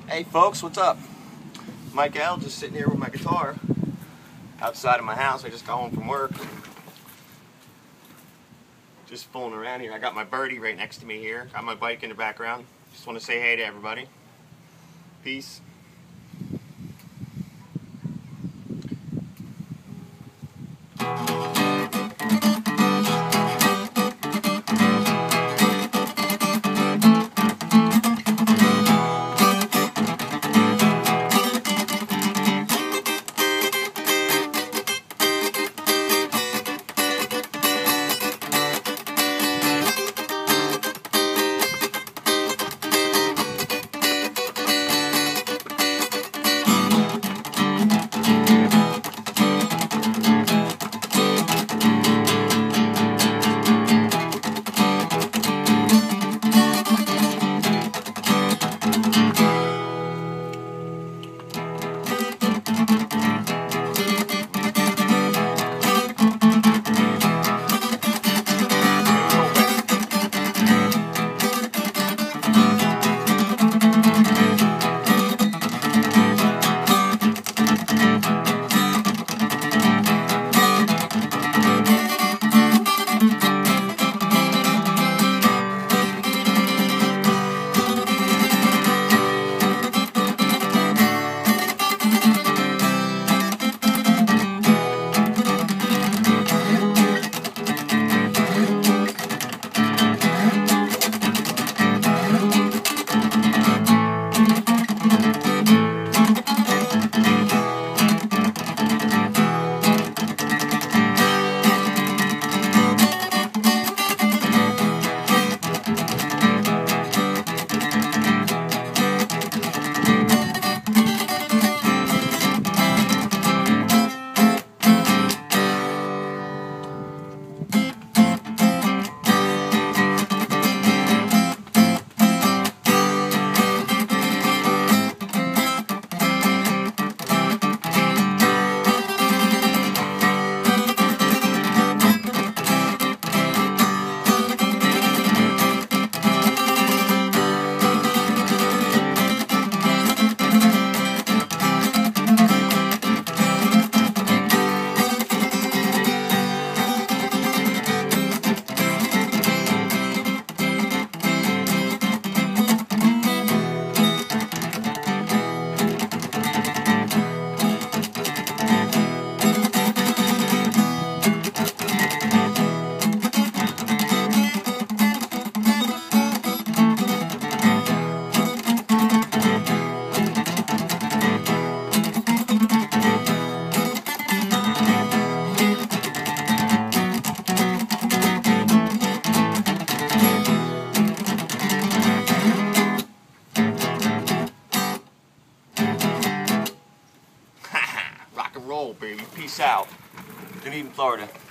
Hey folks, what's up? Michael, just sitting here with my guitar outside of my house. I just got home from work. Just fooling around here. I got my birdie right next to me here. Got my bike in the background. Just want to say hey to everybody. Peace. Rock and roll, baby. Peace out. Dunedin, Florida.